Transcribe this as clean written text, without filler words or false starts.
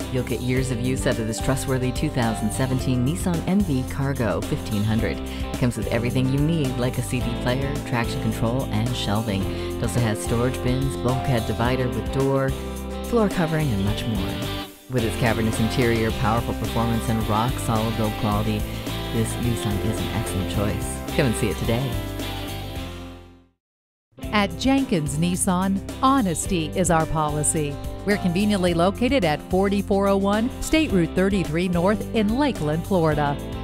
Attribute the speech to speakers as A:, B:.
A: You'll get years of use out of this trustworthy 2017 Nissan NV Cargo 1500. It comes with everything you need, like a CD player, traction control, and shelving. It also has storage bins, bulkhead divider with door, floor covering, and much more. With its cavernous interior, powerful performance, and rock-solid build quality, this Nissan is an excellent choice. Come and see it today.
B: At Jenkins Nissan, honesty is our policy. We're conveniently located at 4401 State Route 33 North in Lakeland, Florida.